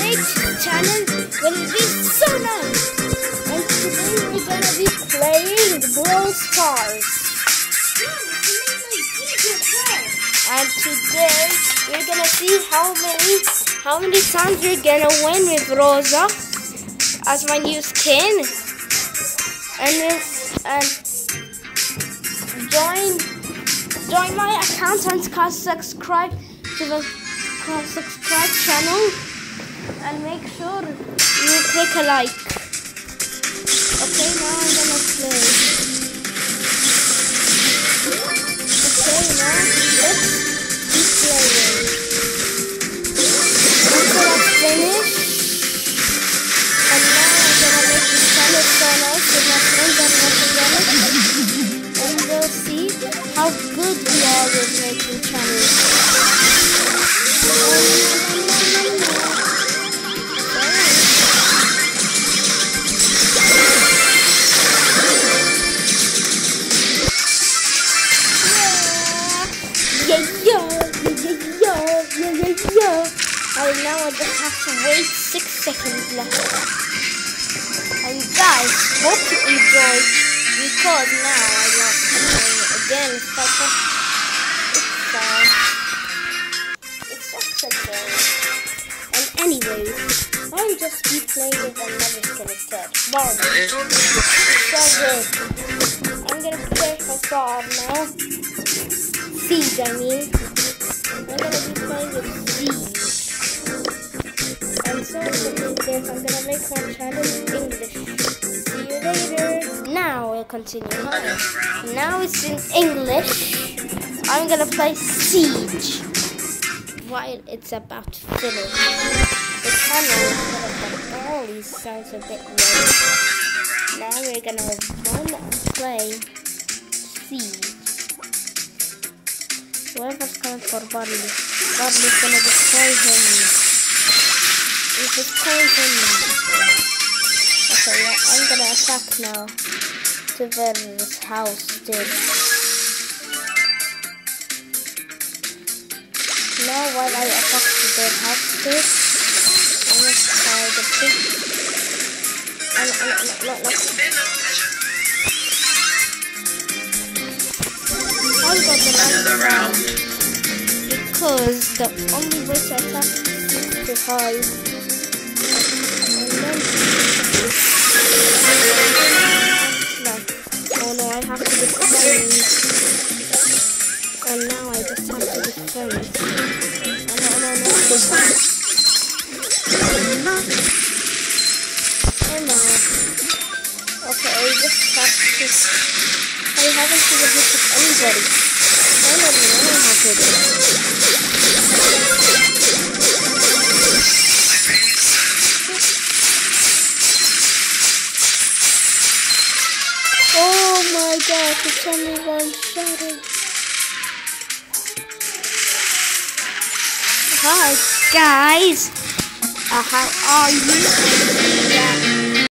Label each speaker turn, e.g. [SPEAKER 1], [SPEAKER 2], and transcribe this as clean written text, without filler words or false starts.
[SPEAKER 1] Twitch channel will be so nice. And today we're gonna be playing Brawl Stars. And today we're gonna see how many times we're gonna win with Rosa as my new skin. And join my account and subscribe to the subscribe channel and make sure you click a like. Okay, now I'm gonna play. Okay, now let's keep playing. After I finish, and now I'm gonna make this channel so nice with my friends and nothing else, and we'll see how good we are with making channels. And now I just have to wait 6 seconds left. And guys, hope you enjoyed, because now I'm not playing it again. It's just a game. And anyways, I'll just be playing with another skin instead. Bomb. So good. I'm gonna play for Bob now. Siege, I mean. I'm gonna be playing with Siege. And so I'm gonna make my channel English. See you later. Now we'll continue. Now it's in English. I'm gonna play Siege while it's about to finish. The channel is gonna have all these sounds a bit weird. Now we're gonna run and play Siege. Whoever's coming for Barley, Barley's gonna destroy him. If it's poison. Okay, yeah, I'm gonna attack now to Ver's house still. Now while I attack to their house still, I'm gonna try the pig. No. I got the last round because the only way to attack is to hide. Oh no, I have to defend. And now I just have to defend. No. Emma. Okay, I just have to. I haven't seen a hit with anybody. I don't know how to do it. Oh my gosh, it's only one shot. Hi guys, how are you?